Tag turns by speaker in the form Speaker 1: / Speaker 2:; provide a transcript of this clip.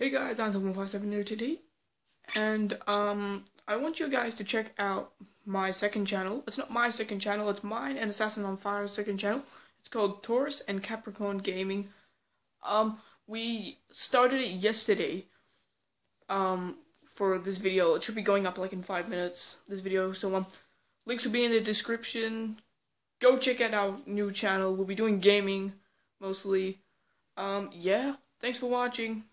Speaker 1: Hey guys, I'm 757 here today, and I want you guys to check out my second channel. It's not my second channel, it's mine and Assassin on Fire's second channel. It's called Taurus and Capricorn Gaming. We started it yesterday, for this video. It should be going up like in 5 minutes, this video, so, links will be in the description. Go check out our new channel. We'll be doing gaming, mostly. Yeah, thanks for watching.